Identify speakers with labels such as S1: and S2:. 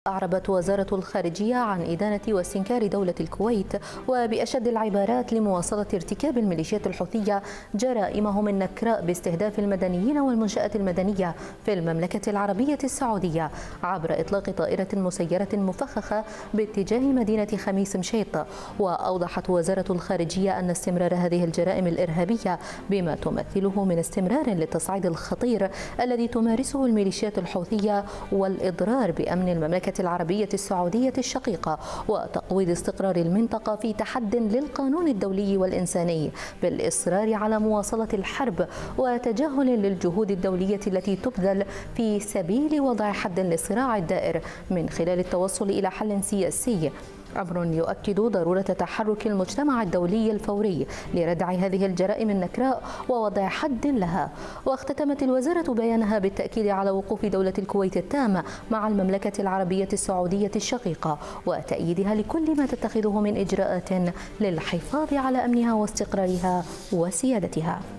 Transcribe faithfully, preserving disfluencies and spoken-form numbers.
S1: أعربت وزارة الخارجية عن إدانة واستنكار دولة الكويت وبأشد العبارات لمواصلة ارتكاب الميليشيات الحوثية جرائمهم النكراء باستهداف المدنيين والمنشآت المدنية في المملكة العربية السعودية عبر إطلاق طائرة مسيرة مفخخة باتجاه مدينة خميس مشيط. وأوضحت وزارة الخارجية أن استمرار هذه الجرائم الإرهابية بما تمثله من استمرار للتصعيد الخطير الذي تمارسه الميليشيات الحوثية والإضرار بأمن المملكة العربية السعودية الشقيقة وتقويض استقرار المنطقة في تحد للقانون الدولي والإنساني بالإصرار على مواصلة الحرب وتجاهل للجهود الدولية التي تبذل في سبيل وضع حد للصراع الدائر من خلال التوصل إلى حل سياسي، أمر يؤكد ضرورة تحرك المجتمع الدولي الفوري لردع هذه الجرائم النكراء ووضع حد لها. واختتمت الوزارة بيانها بالتأكيد على وقوف دولة الكويت التام مع المملكة العربية السعودية الشقيقة وتأييدها لكل ما تتخذه من إجراءات للحفاظ على أمنها واستقرارها وسيادتها.